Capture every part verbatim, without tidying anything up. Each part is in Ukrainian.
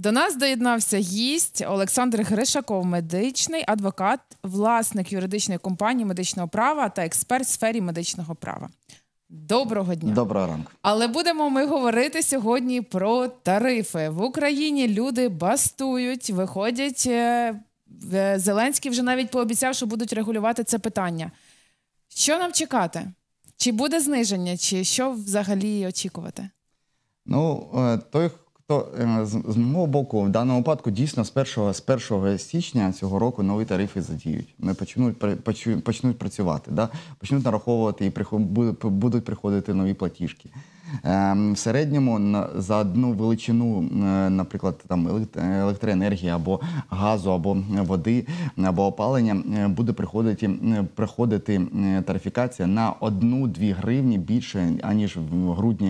До нас доєднався гість Олександр Гришаков, медичний адвокат, власник юридичної компанії медичного права та експерт в сфері медичного права. Доброго дня. Доброго ранку. Але будемо ми говорити сьогодні про тарифи. В Україні люди бастують, виходять. Зеленський вже навіть пообіцяв, що будуть регулювати це питання. Що нам чекати? Чи буде зниження, чи що взагалі очікувати? Ну, той, хто, з мого боку, в даному випадку, дійсно, з першого, з першого січня цього року нові тарифи задіють. Вони почнуть, почнуть працювати, да? Почнуть нараховувати і будуть приходити нові платіжки. В середньому за одну величину, наприклад, там електроенергії або газу, або води, або опалення, буде приходити, приходити тарифікація на одну-дві гривні більше, аніж в грудні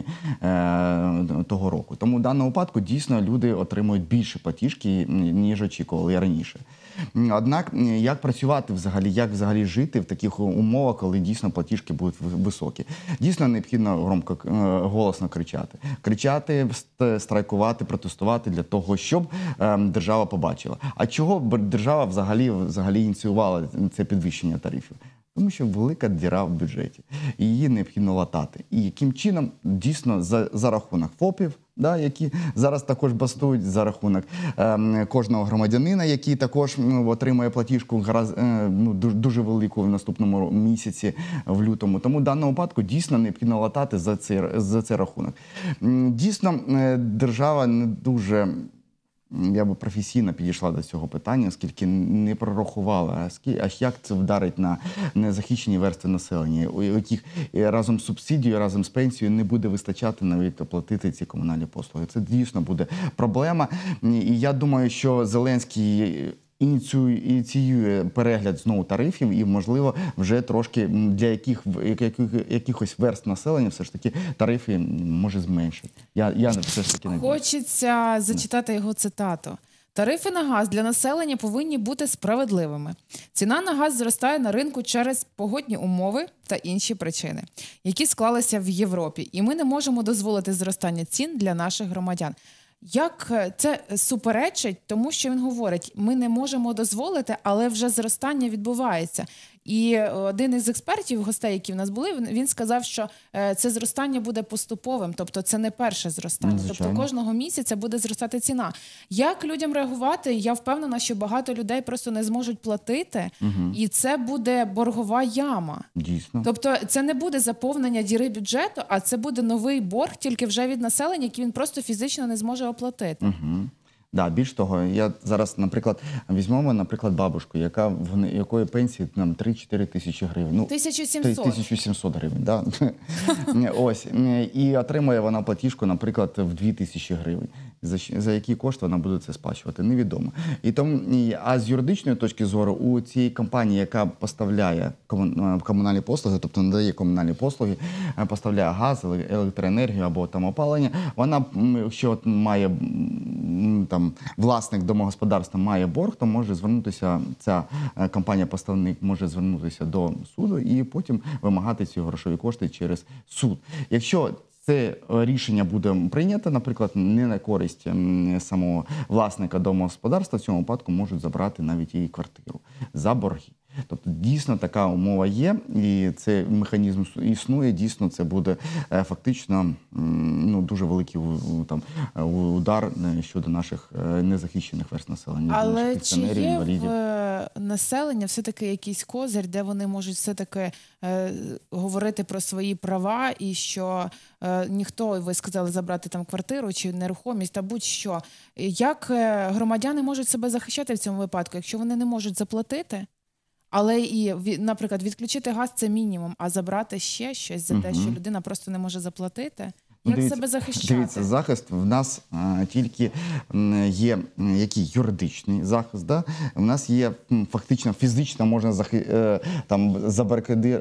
того року. Тому в даному випадку дійсно люди отримують більше платіжки, ніж очікували раніше. Однак, як працювати взагалі, як взагалі жити в таких умовах, коли дійсно платіжки будуть високі? Дійсно необхідно громко, голосно кричати. Кричати, страйкувати, протестувати для того, щоб е, держава побачила. А чого держава взагалі, взагалі ініціювала це підвищення тарифів? Тому що велика діра в бюджеті, і її необхідно латати. І яким чином ну, за, за рахунок ФОПів, да, які зараз також бастують, за рахунок е, кожного громадянина, який також ну, отримує платіжку гараз, е, ну, дуже, дуже велику в наступному місяці, в лютому. Тому в даному випадку дійсно необхідно латати за цей, за цей рахунок. Дійсно, е, держава не дуже... Я би професійно підійшла до цього питання, оскільки не прорахувала, а як це вдарить на незахищені верстви населення, у яких разом з субсидією, разом з пенсією не буде вистачати навіть оплатити ці комунальні послуги. Це дійсно буде проблема. І я думаю, що Зеленський ініціює, ініціює перегляд знову тарифів і, можливо, вже трошки для яких, яких, якихось верств населення все ж таки тарифи може зменшити. Я, я все ж таки не Хочеться зачитати його цитату. Тарифи на газ для населення повинні бути справедливими. Ціна на газ зростає на ринку через погодні умови та інші причини, які склалися в Європі. І ми не можемо дозволити зростання цін для наших громадян. Як це суперечить тому, що він говорить, ми не можемо дозволити, але вже зростання відбувається. І один із експертів, гостей, які в нас були, він сказав, що це зростання буде поступовим, тобто це не перше зростання. Звичайно. Тобто кожного місяця буде зростати ціна. Як людям реагувати? Я впевнена, що багато людей просто не зможуть платити, угу. і це буде боргова яма. Дійсно. Тобто це не буде заповнення діри бюджету, а це буде новий борг тільки вже від населення, який він просто фізично не зможе оплатити. Угу. Да, більш того, я зараз, наприклад, візьмемо, наприклад, бабушку, яка в якої пенсії нам три-чотири тисячі гривень. Ну, тисяча сімсот. тисяча сімсот гривень, да. Ось. І отримує вона платіжку, наприклад, в дві тисячі гривень. За, за які кошти вона буде це сплачувати, невідомо. І тому, а з юридичної точки зору, у цій компанії, яка поставляє комунальні послуги, тобто надає комунальні послуги, поставляє газ, електроенергію або там опалення, вона, якщо має там власник домогосподарства має борг, то може звернутися, ця компанія-поставник може звернутися до суду і потім вимагати ці грошові кошти через суд. Якщо це рішення буде прийнято, наприклад, не на користь самого власника домогосподарства, в цьому випадку можуть забрати навіть її квартиру за борги. Тобто, дійсно, така умова є, і цей механізм існує, дійсно, це буде фактично ну, дуже великий там, удар щодо наших незахищених верств населення. Але чи є інвалідів. В населення все-таки якийсь козир, де вони можуть все-таки е, говорити про свої права і що е, ніхто, ви сказали, забрати там квартиру чи нерухомість, та будь-що. Як громадяни можуть себе захищати в цьому випадку, якщо вони не можуть заплатити? Але і, наприклад, відключити газ – це мінімум, а забрати ще щось за те, угу. що людина просто не може заплатити? Як дивіться, себе захищати? Дивіться, захист в нас а, тільки є який юридичний захист. Да? У нас є фактично фізично можна захи, там, забарикади,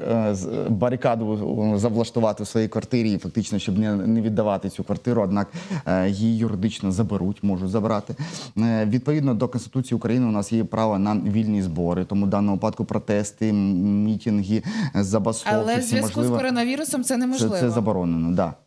барикаду завлаштувати в своїй квартирі, фактично, щоб не, не віддавати цю квартиру, однак її юридично заберуть, можуть забрати. Відповідно до Конституції України у нас є право на вільні збори, тому в даному випадку протести, мітинги, забастовки. Але в зв'язку з коронавірусом це неможливо. Це, це заборонено, так. Да.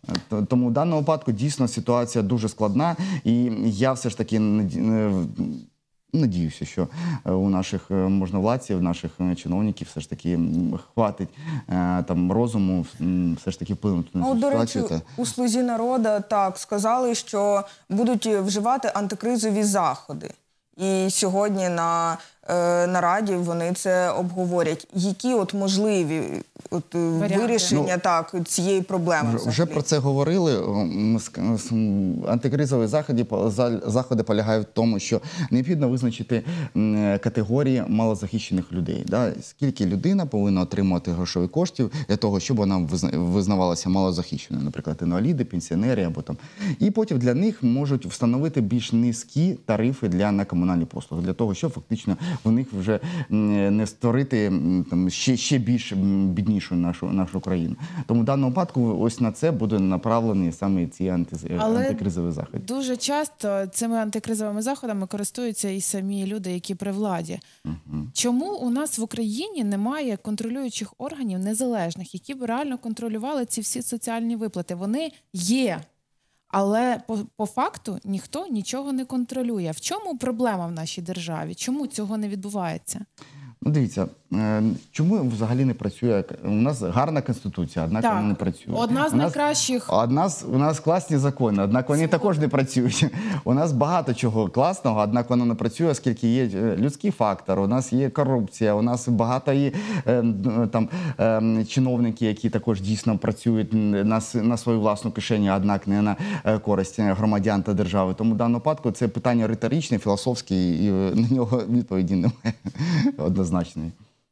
Т- Тому в даному випадку дійсно ситуація дуже складна, і я все ж таки наді- е, надіюся, що е, у наших е, можновладців, наших е, чиновників все ж таки м, хватить е, там розуму м, все ж таки вплинути на Ну, цю до речі, ситуацію. та- у «Слузі народу» так сказали, що будуть вживати антикризові заходи. І сьогодні на е, нараді вони це обговорять. Які от можливі от, е, Варіанти. вирішення Ну, так, цієї проблеми? Вже, вже взагалі? про це говорили. М, ск- с- м, Антикризові заходи, по- за- заходи полягають в тому, що необхідно визначити м, категорії малозахищених людей. Да? Скільки людина повинна отримувати грошових коштів для того, щоб вона визна- визнавалася малозахищеною, наприклад, інваліди, пенсіонери або там. І потім для них можуть встановити більш низькі тарифи для на комунальні послуги, для того, щоб фактично в них вже м, не створити м, там ще, ще більш м, біднішу нашу нашу країну. Тому в даному випадку ось на це буде направлені саме ці анти, Але антикризові заходи. дуже часто цими антикризовими заходами користуються і самі люди, які при владі. Чому у нас в Україні немає контролюючих органів незалежних, які б реально контролювали ці всі соціальні виплати? Вони є, але по, по факту ніхто нічого не контролює. В чому проблема в нашій державі? Чому цього не відбувається? Ну, дивіться, е, чому взагалі не працює? У нас гарна конституція, однак Так, вона не працює. одна з У нас- найкращих. Одна з, у нас класні закони, однак вони також не працюють. У нас багато чого класного, однак воно не працює, оскільки є е, людський фактор, у нас є корупція, у нас багато є е, м, там, е, чиновники, які також дійсно працюють на, с- на свою власну кишеню, однак не на е, користь громадян та держави. Тому в даному випадку це питання риторичне, філософське, і е, на нього відповіді немає однозначної.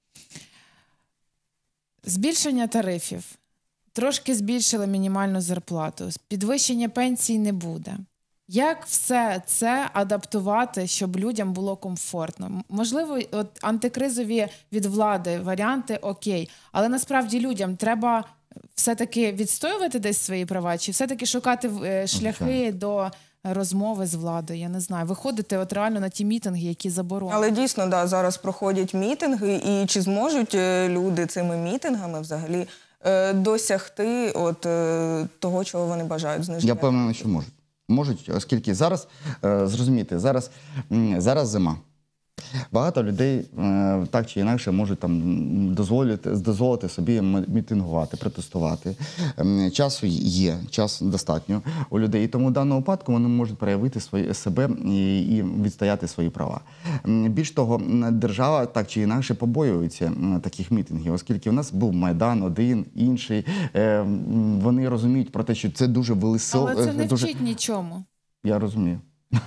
Збільшення тарифів. Трошки збільшили мінімальну зарплату. Підвищення пенсій не буде. Як все це адаптувати, щоб людям було комфортно? М- Можливо, от антикризові від влади варіанти окей, але насправді людям треба все-таки відстоювати десь свої права, чи все-таки шукати е, шляхи до розмови з владою? Я не знаю. Виходити от реально на ті мітинги, які заборонені. Але дійсно, да, зараз проходять мітинги, і чи зможуть е, люди цими мітингами взагалі е, досягти от, е, того, чого вони бажають, зниження? Я впевнений, що можуть. Можуть, оскільки зараз, е, зрозумійте, зараз, м, зараз зима. Багато людей е, так чи інакше можуть там м, дозволити, дозволити собі м- мітингувати, протестувати. Ем, Часу є, час достатньо у людей. І тому в даному випадку вони можуть проявити свої, себе і, і відстояти свої права. Ем, Більш того, м, держава так чи інакше побоюється м, таких мітингів, оскільки в нас був Майдан один, інший. Е, м, Вони розуміють про те, що це дуже велисо. Але це не дуже... вчить нічому. Я розумію.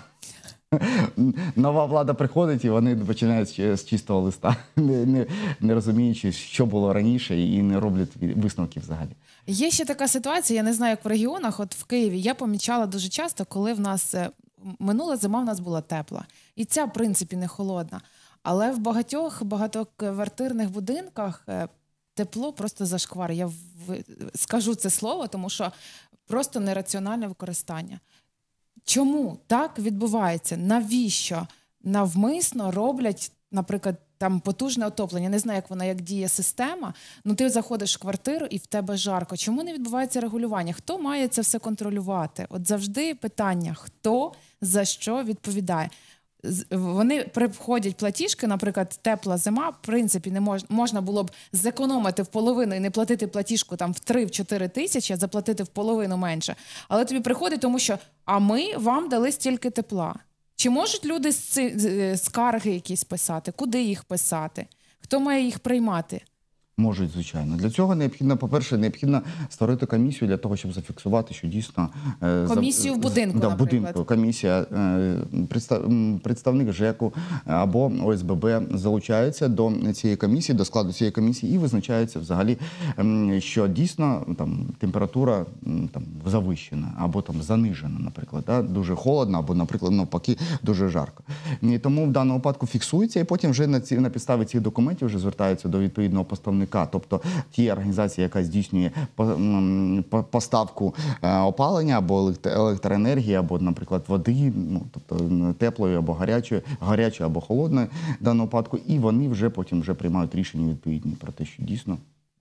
Нова влада приходить, і вони починають з- з чистого листа, не, не, не розуміючи, що було раніше, і не роблять висновків взагалі. Є ще така ситуація, я не знаю, як в регіонах, от в Києві я помічала дуже часто, коли в нас е, минула зима в нас була тепла. І ця, в принципі, не холодна. Але в багатьох багатоквартирних будинках е, тепло просто зашквар. Я в- скажу це слово, тому що просто нераціональне використання. Чому так відбувається? Навіщо навмисно роблять, наприклад, там потужне отоплення? Не знаю, як вона, як діє система. Ну ти заходиш в квартиру і в тебе жарко. Чому не відбувається регулювання? Хто має це все контролювати? От завжди питання, хто за що відповідає. З- Вони приходять платіжки, наприклад, тепла зима, в принципі, не мож, можна було б зекономити в половину і не платити платіжку там в три-чотири тисячі, а заплатити в половину менше. Але тобі приходить, тому що а ми вам дали стільки тепла. Чи можуть люди з ці- з- скарги якісь писати? Куди їх писати? Хто має їх приймати? Можуть, звичайно. Для цього необхідно, по-перше, необхідно створити комісію для того, щоб зафіксувати, що дійсно... е, за- Комісію в будинку, да, в наприклад. будинку. Комісія, е, представ- м, представник ЖЕКу або О С Б Б залучається до цієї комісії, до складу цієї комісії і визначається взагалі, ем, що дійсно там, температура м, там, завищена або там, занижена, наприклад. Да? Дуже холодно або, наприклад, навпаки, дуже жарко. І тому в даному випадку фіксується і потім вже на, ці, на підставі цих документів вже звертаються до відповідного поставника. Тобто тієї організації, яка здійснює по- м, по- поставку е, опалення або елект- електроенергії, або, наприклад, води, ну, тобто м, теплої або гарячої, гарячої або холодної в даному випадку, і вони вже потім вже приймають рішення відповідні про те, що дійсно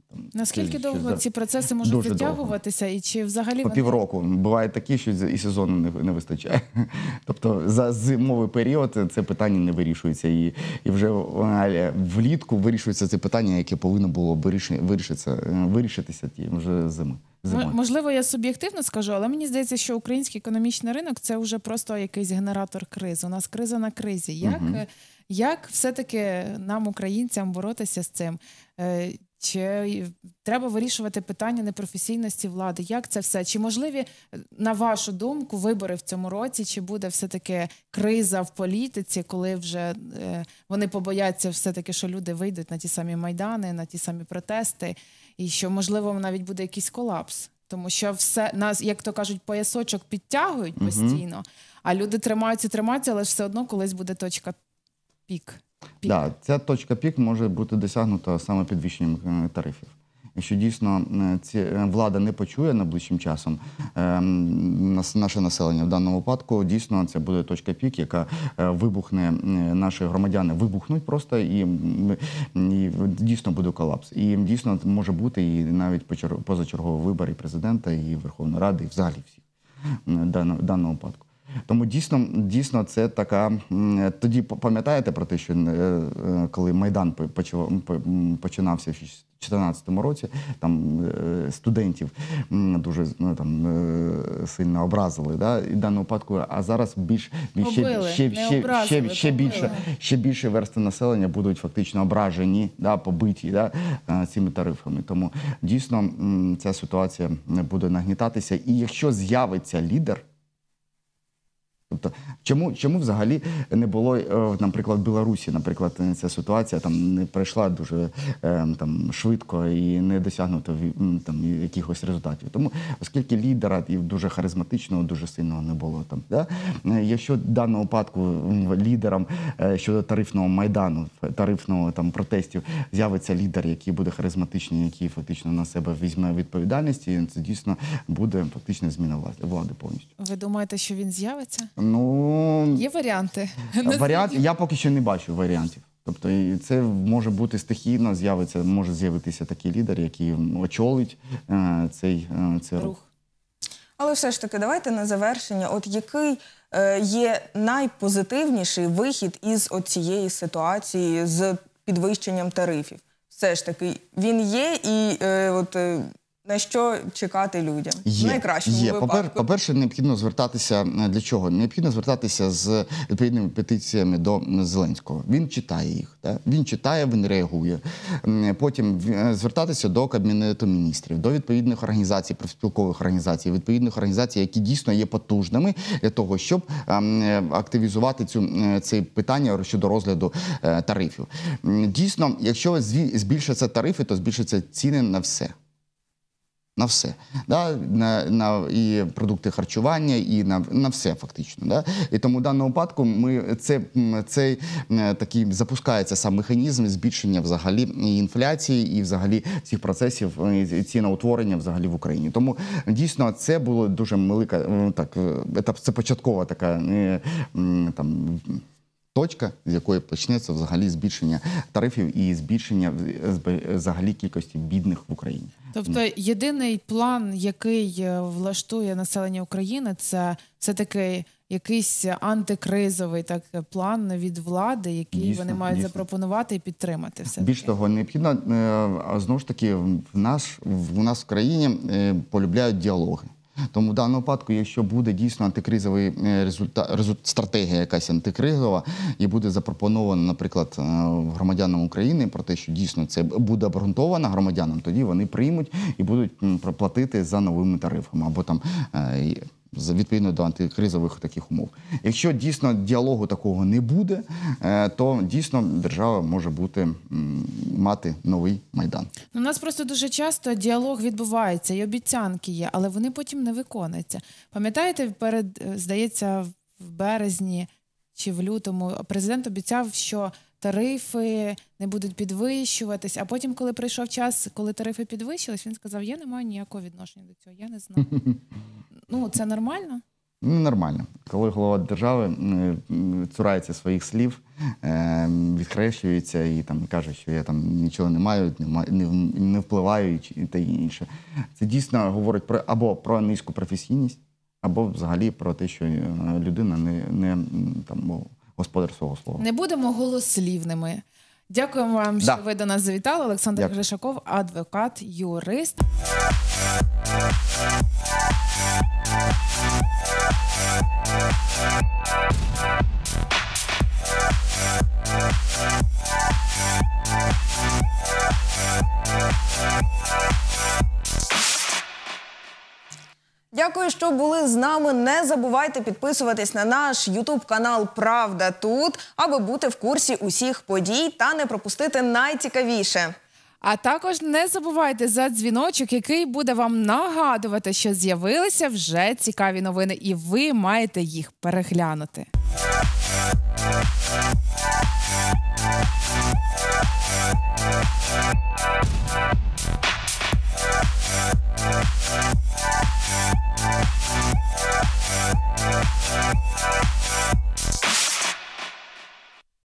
Там, Наскільки що довго за- ці процеси можуть Дуже затягуватися, і чи взагалі По вони... півроку. Бувають такі, що і сезону не, не вистачає. Тобто за зимовий період це питання не вирішується. І, і вже е, влітку вирішується це питання, яке повинно було виріши- вирішитися, е, вирішитися ті вже зими. зимою. М- Можливо, я суб'єктивно скажу, але мені здається, що український економічний ринок – це вже просто якийсь генератор кризи. У нас криза на кризі. Як, Мгм. як все-таки нам, українцям, боротися з цим? Е, Чи треба вирішувати питання непрофесійності влади? Як це все? Чи можливі, на вашу думку, вибори в цьому році? Чи буде все-таки криза в політиці, коли вже е, вони побояться все-таки, що люди вийдуть на ті самі майдани, на ті самі протести, і що, можливо, навіть буде якийсь колапс? Тому що все, нас, як то кажуть, поясочок підтягують постійно, а люди тримаються, тримаються, але ж все одно колись буде точка пік. Пік. Да, ця точка пік може бути досягнута саме підвищенням е, тарифів. Якщо дійсно е, ці, е, влада не почує найближчим часом е, нас- наше населення в даному випадку, дійсно це буде точка пік, яка е, вибухне, е, наші громадяни вибухнуть просто і, м, і дійсно буде колапс. І дійсно може бути і навіть почер- позачергові вибори президента, і Верховної Ради, і взагалі всіх в даному, в даному випадку. Тому дійсно, дійсно це така. м, Тоді п- пам'ятаєте про те, що е, е, коли Майдан по- почав- по- м, починався в дві тисячі чотирнадцятому році, там е, студентів м, дуже ну, там, е, сильно образили, да, і в даному випадку, а зараз більш, більш ще, Побили, ще, не ще, образили, ще, ще, побили. більше, ще більше верстви населення будуть фактично ображені, да, побиті да, е, цими тарифами. Тому дійсно м, ця ситуація буде нагнітатися. І якщо з'явиться лідер, тобто, чому, чому взагалі не було, е, наприклад, в Білорусі, наприклад, ця ситуація там не пройшла дуже е, там, швидко і не досягнуто м, там, якихось результатів. Тому, оскільки лідера і дуже харизматичного, дуже сильного не було там. Да? Е, Якщо в даному випадку м, лідером е, щодо тарифного майдану, тарифного там, протестів, з'явиться лідер, який буде харизматичний, який фактично на себе візьме відповідальність, і це дійсно буде фактично зміна влади, влади повністю. Ви думаєте, що він з'явиться? Ну, Є варіанти? варіант, я поки що не бачу варіантів. Тобто і це може бути стихійно, з'явиться, може з'явитися такий лідер, який очолить е, цей, е, цей рух. Рух. Але все ж таки, давайте на завершення. От який е, є найпозитивніший вихід із цієї ситуації з підвищенням тарифів? Все ж таки, він є і е, от, е, на що чекати людям? В найкращому є. випадку. Попер- По-перше, необхідно звертатися для чого? Необхідно звертатися з відповідними петиціями до Зеленського. Він читає їх, так? Він читає, він реагує. М, Потім е, звертатися до Кабінету міністрів, до відповідних організацій, профспілкових організацій, відповідних організацій, які дійсно є потужними для того, щоб ем, е, активізувати цю е, це питання щодо розгляду е, тарифів. М, Дійсно, якщо зві- збільшаться тарифи, то збільшаться ціни на все. На все. Да? На, на і продукти харчування, і на, на все фактично. Да? І тому в даному випадку ми, це, цей е, такий запускається сам механізм збільшення взагалі і інфляції, і взагалі всіх процесів і ціноутворення взагалі в Україні. Тому дійсно це було дуже велика, е, так, е, це початкова така е, м, там, точка, з якої почнеться взагалі збільшення тарифів і збільшення е, взагалі кількості бідних в Україні. Тобто єдиний план, який е, влаштує населення України, це все-таки якийсь антикризовий так, план від влади, який Дійсно, вони мають дійсно. запропонувати і підтримати. Все Більш того, необхідно, е, а знову ж таки, в нас, в нас в країні е, полюбляють діалоги. Тому в даному випадку, якщо буде дійсно антикризовий результат, результат, стратегія якась антикризова, і буде запропонована, наприклад, громадянам України про те, що дійсно це буде обґрунтовано громадянам, тоді вони приймуть і будуть платити за новими тарифами або там відповідно до антикризових таких умов. Якщо дійсно діалогу такого не буде, то дійсно держава може бути, мати новий Майдан. У нас просто дуже часто діалог відбувається, і обіцянки є, але вони потім не виконуються. Пам'ятаєте, перед, здається, в березні чи в лютому президент обіцяв, що тарифи не будуть підвищуватись, а потім, коли прийшов час, коли тарифи підвищились, він сказав, я не маю ніякого відношення до цього, я не знаю. Ну, це нормально? Ну, нормально. Коли голова держави цурається своїх слів, відхрещується і там каже, що я там нічого не маю, не, маю, не, не впливаю і та інше. Це дійсно говорить про або про низьку професійність, або взагалі про те, що людина не, не там, господар свого слова. Не будемо голослівними. Дякуємо вам, да. що ви до нас завітали. Олександр Дякую. Гришаков, адвокат, юрист. Дякую, що були з нами. Не забувайте підписуватись на наш ютуб-канал «Правда тут», аби бути в курсі усіх подій та не пропустити найцікавіше. А також не забувайте за дзвіночок, який буде вам нагадувати, що з'явилися вже цікаві новини, і ви маєте їх переглянути.